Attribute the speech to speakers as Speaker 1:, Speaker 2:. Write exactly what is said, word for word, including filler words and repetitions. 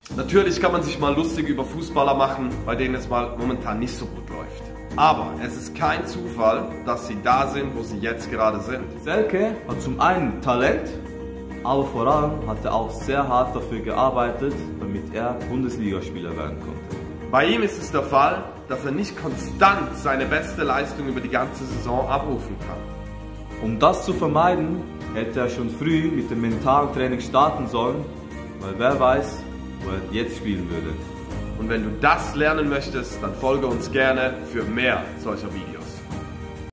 Speaker 1: Natürlich kann man sich mal lustig über Fußballer machen, bei denen es mal momentan nicht so gut läuft. Aber es ist kein Zufall, dass sie da sind, wo sie jetzt gerade sind.
Speaker 2: Selke hat zum einen Talent, aber vor allem hat er auch sehr hart dafür gearbeitet, damit er Bundesligaspieler werden konnte.
Speaker 1: Bei ihm ist es der Fall, dass er nicht konstant seine beste Leistung über die ganze Saison abrufen kann.
Speaker 2: Um das zu vermeiden, hätte er schon früh mit dem mentalen Training starten sollen, weil wer weiß, wo er jetzt spielen würde.
Speaker 1: Und wenn du das lernen möchtest, dann folge uns gerne für mehr solcher Videos.